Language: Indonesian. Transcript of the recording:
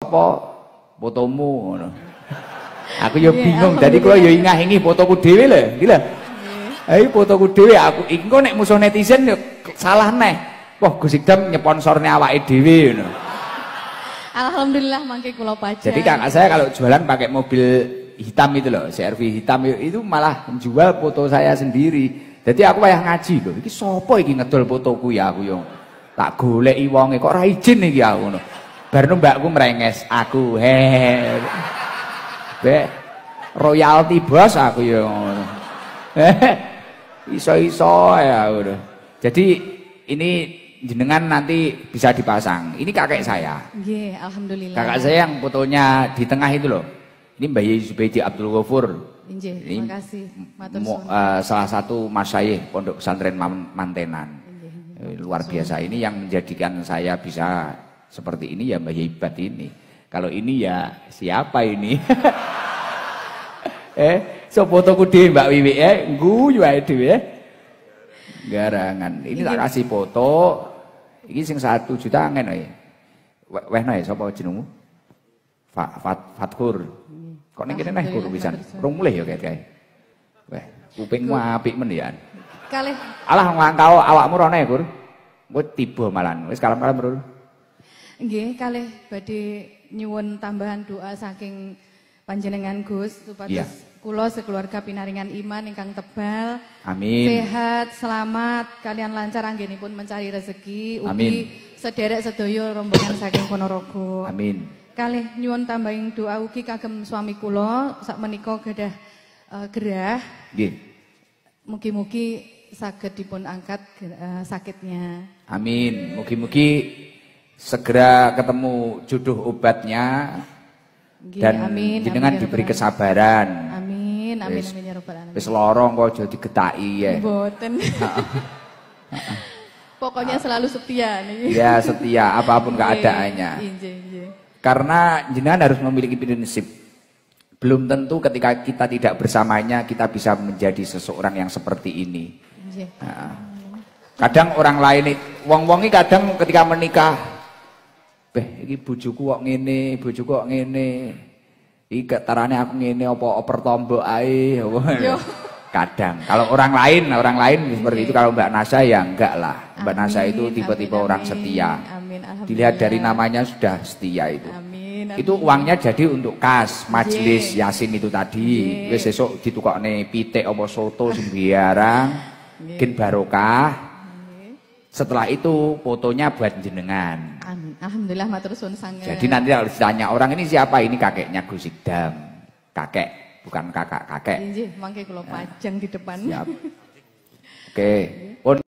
apa fotomu ngono. Aku yo bingung, dadi kula yo ingah-ingi fotoku dhewe lho, iki lho. Ayo fotoku dhewe aku engko nek musuh netizen yo salah neh. Wah, Gus Idam nyeponsorne awake dhewe ngono. Alhamdulillah mangke kula pajang. Jadi kakak saya kalau jualan pakai mobil hitam itu loh, CR-V hitam itu malah menjual foto saya sendiri. Jadi aku payah ngaji loh. Iki sapa iki ngedol fotoku ya aku yo. Tak goleki wonge kok ora izin iki aku ngono. Barno mbakku merenges aku. Be royalty bos aku yo ngono. Iso-iso ya ngono. Jadi ini jenengan nanti bisa dipasang. Ini kakek saya. Nggih, alhamdulillah. Kakak saya yang fotonya di tengah itu loh. Ini Mbah Yai Zubaidi Abdul Ghafur. Nggih, terima kasih. Matur suwun. Salah satu masyayikh Pondok Pesantren Mantenan. Luar biasa, ini yang menjadikan saya bisa seperti ini ya Mbah Yai Bat ini. Kalau ini ya siapa ini? So fotoku dhewe Mbak Wiwi guyu ae dhewe garangan. Ini tak kasih foto. Iki sing 1 juta angen ae. Wehno ya sapa jenengmu? Fathur. Kok ning kene neh guru pisan. Rung mulih ya kae. Weh, kupingmu apik men ya. Kalih. Alah ngangkau awakmu rene, Gur. Engko tiba malan. Wis kalem-kalem, Bro. Nggih, kalih badhe nyuwun tambahan doa saking panjenengan Gus supados kula sekeluarga pinaringan iman ingkang tebal. Amin. Sehat, selamat, kalian lancar anggenipun mencari rezeki. Ugi sederek sedaya rombongan saking Ponorogo. Amin. Kalih nyuwun tambahing doa ugi kagem suami kula sakmenika gadah gerah. Nggih. Mugi-mugi saged dipun angkat sakitnya. Amin. Mugi-mugi segera ketemu jodoh obatnya. Dan jenengan diberi kesabaran. Amin, amin, amin ya rabbal alamin. Wis lorong kok aja digetaki ya. Mboten. Pokoknya selalu setia nih. Ya, setia apapun keadaannya. Karena jenengan harus memiliki prinsip. Belum tentu ketika kita tidak bersamanya kita bisa menjadi seseorang yang seperti ini. Kadang orang lain, wong-wong ini kadang ketika menikah, iki bojoku kok ngene, bojoku kok ngene. Iki ketarane aku ngene apa oper tombok ae. Kadang kalau orang lain seperti itu, kalau Mbak Nasa ya enggak lah. Mbak Nasa itu tipe-tipe orang setia. Dilihat dari namanya sudah setia itu. Itu uangnya jadi untuk kas, majelis Yasin itu tadi. Wis sesuk ditukokne pitik apa soto sembarang, mungkin barokah. Setelah itu fotonya buat jenengan. Amin. Alhamdulillah matur suwun sanget. Jadi nanti kalau ditanya orang ini siapa, ini kakeknya Gus Idam. Kakek, bukan kakak-kakek. Nggih, mangke kula pajang di depan. Siap. Oke.